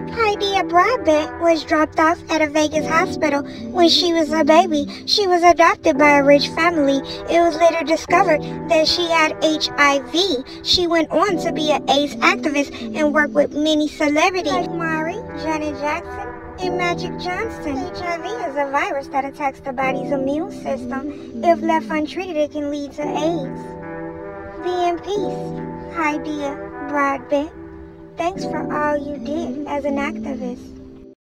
Hydeia Broadbent was dropped off at a Vegas hospital when she was a baby. She was adopted by a rich family. It was later discovered that she had HIV. She went on to be an AIDS activist and work with many celebrities like Mari, Janet Jackson, and Magic Johnson. HIV is a virus that attacks the body's immune system. If left untreated, it can lead to AIDS. Be in peace, Hydeia Broadbent. Thanks for all you did as an activist.